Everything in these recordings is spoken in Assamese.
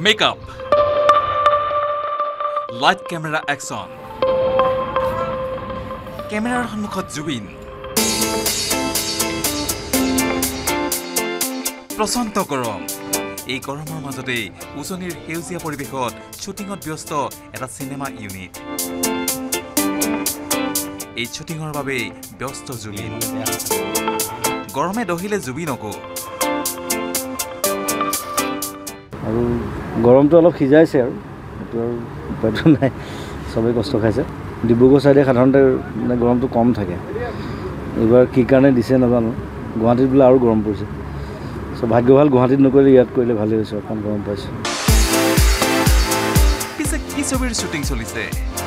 Makeup. Light camera action. Camera সন্মুখত জুবিন প্ৰচণ্ড গৰম এই গৰমৰ মাজতে উজনিৰ সেউজীয়া পৰিৱেশত শুটিঙত ব্যস্ত এটা সিনেমা ইউনিট এই শুটিঙৰ বাবে ব্যস্ত জুবিন গৰমে দহিলে জুবিনকো আৰু গৰমটো অলপ খিজাইছে আৰু এটো উপায়টো নাই সবেই কষ্ট খাইছে ডিব্ৰুগড় সাইডে সাধাৰণতে মানে গৰমটো কম থাকে এবাৰ কি কাৰণে দিছে নাজানো গুৱাহাটীত বোলে আৰু গৰম পৰিছে সো ভাগ্য ভাল গুৱাহাটীত নকৰিলে ইয়াত কৰিলে ভালেই হৈছে অকণ গৰম পাইছে পিছে কি ছবিৰ শুটিং চলিছে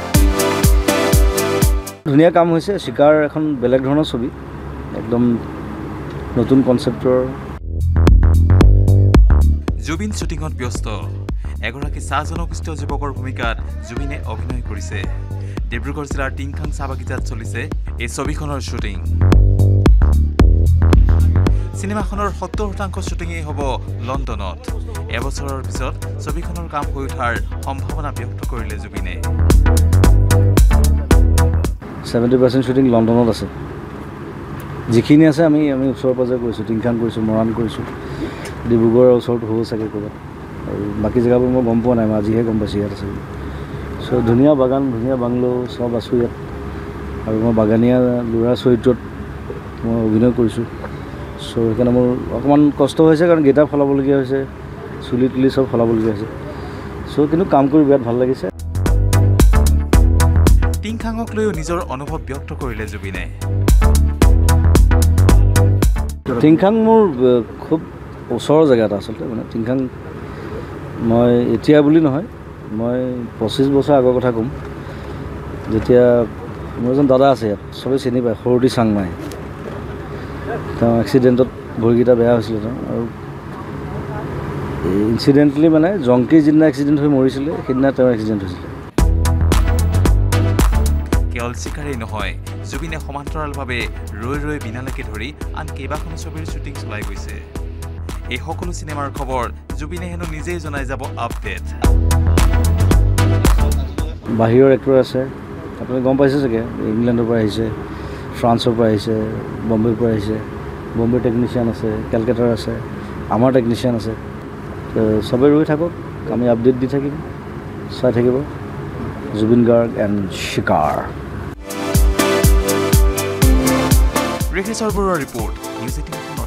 ধুনীয়া কাম হৈছে শিকাৰ এখন বেলেগ ধৰণৰ ছবি একদম নতুন কনসেপ্টৰ জুবিন শুটিঙত ব্যস্ত এগৰাকী জনগোষ্ঠীয় যুৱকৰ ভূমিকাত জুবিনে অভিনয় কৰিছে ডিব্ৰুগড় জিলাৰ টিংখাং চাবাগিজাত চলিছে এই ছবিখনৰ শুটিং সিনেমাখনৰ 70% শুটিংই হ'ব লণ্ডনত এবছৰৰ পিছত ছবিখনৰ কাম হৈ উঠাৰ সম্ভাৱনা ব্যক্ত কৰিলে জুবিনে 70% শুটিং লণ্ডনত আছে যিখিনি আছে আমি ওচৰ পাজৰ কৰিছো টিংখাং কৰিছো মৰাণ কৰিছো ডিব্ৰুগড়ৰ ওচৰত হ'ব চাগে ক'ৰবাত আৰু বাকি জেগাবোৰ মই গম পোৱা নাই মই আজিহে গম পাইছোঁ ইয়াত আছে সো ধুনীয়া বাগান ধুনীয়া বাংলো সব আছো ইয়াত আৰু মই বাগানীয়া ল'ৰা চৰিত্ৰত মই অভিনয় কৰিছোঁ সো সেইকাৰণে মোৰ অকণমান কষ্ট হৈছে কাৰণ গেটা ফলাবলগীয়া হৈছে চুলি তুলি সব ফলাবলগীয়া হৈছে সো কিন্তু কাম কৰি বিৰাট ভাল লাগিছে টিংখাঙক লৈও নিজৰ অনুভৱ ব্যক্ত কৰিলে জুবিনে টিংখাং মোৰ খুব ওচৰৰ জেগা এটা আচলতে মানে টিংখাং মই এতিয়া বুলি নহয় মই 25 বছৰ আগৰ কথা ক'ম যেতিয়া মোৰ এজন দাদা আছে ইয়াত সবে চিনি পায় সৰুটি চাংমাই তেওঁ এক্সিডেণ্টত ভৰিকেইটা বেয়া হৈছিলে তেওঁ আৰু ইনচিডেণ্টলি মানে জংকি যিদিনা এক্সিডেণ্ট হৈ মৰিছিলে সেইদিনা তেওঁৰ এক্সিডেণ্ট হৈছিলে কেৱল চিকাৰেই নহয় জুবিনে সমান্তৰালভাৱে ৰৈ বিনালৈকে ধৰি আন কেইবাখনো ছবিৰ শ্বুটিং চলাই গৈছে এই সকলো সিনেমাৰ খবৰ জুবিনে হেনো নিজেই জনাই যাব আপডেট বাহিৰৰ এক্টৰ আছে আপুনি গম পাইছে চাগে ইংলেণ্ডৰ পৰা আহিছে ফ্ৰান্সৰ পৰা আহিছে বম্বেৰ পৰা আহিছে বম্বে টেকনিচিয়ান আছে কেলকাতাৰ আছে আমাৰ টেকনিচিয়ান আছে সবে ৰৈ থাকক আমি আপডেট দি থাকিম চাই থাকিব জুবিন গাৰ্গ এণ্ড শিকাৰ ৰেখেশ্বৰ বৰুৱাৰ ৰিপৰ্ট নিউজ 18